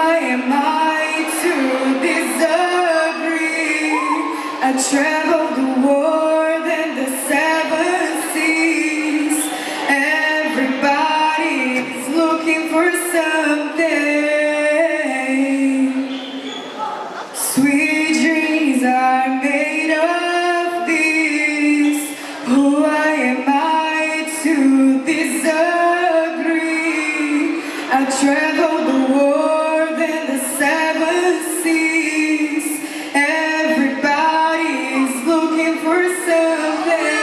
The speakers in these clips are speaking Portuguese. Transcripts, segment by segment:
why am I to disagree? I traveled the world and the seven seas. Everybody's looking for something. Sweet dreams are made of this. Who am I to disagree? I traveled the world and the seven seas. Everybody's looking for something.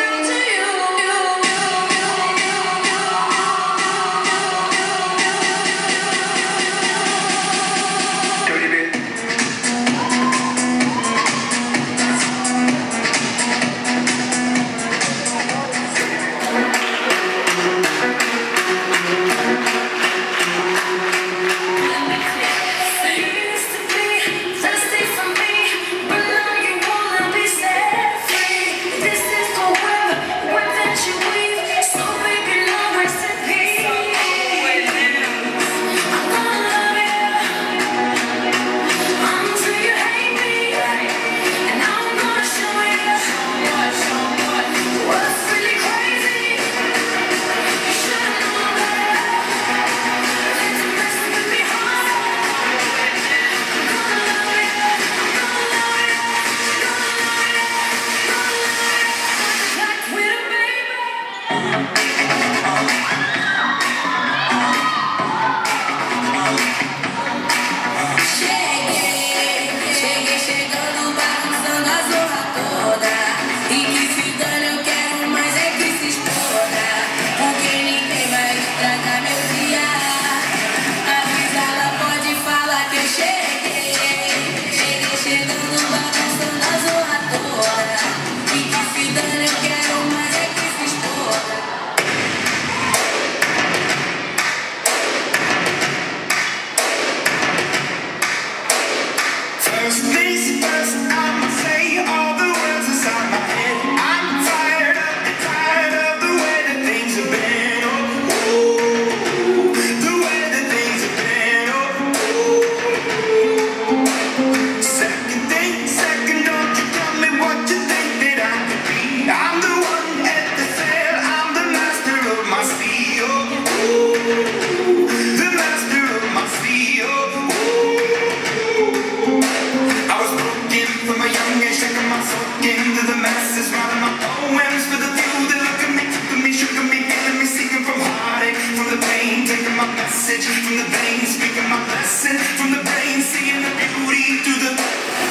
From the veins, speaking my blessing from the brain, seeing the beauty through the.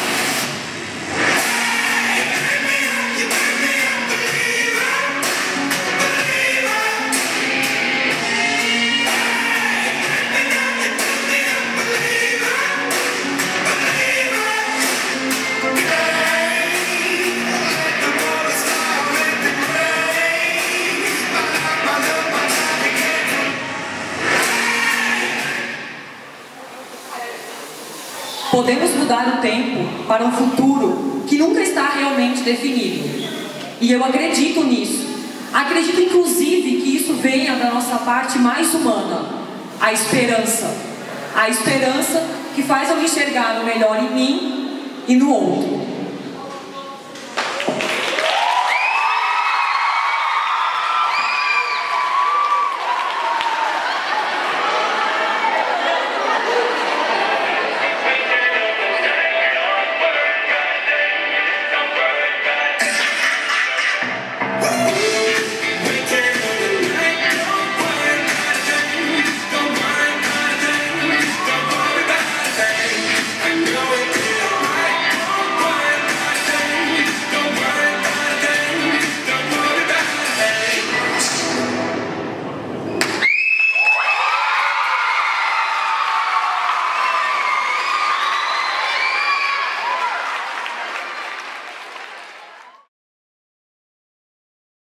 Podemos mudar o tempo para um futuro que nunca está realmente definido. E eu acredito nisso. Acredito, inclusive, que isso venha da nossa parte mais humana, a esperança. A esperança que faz eu enxergar o melhor em mim e no outro.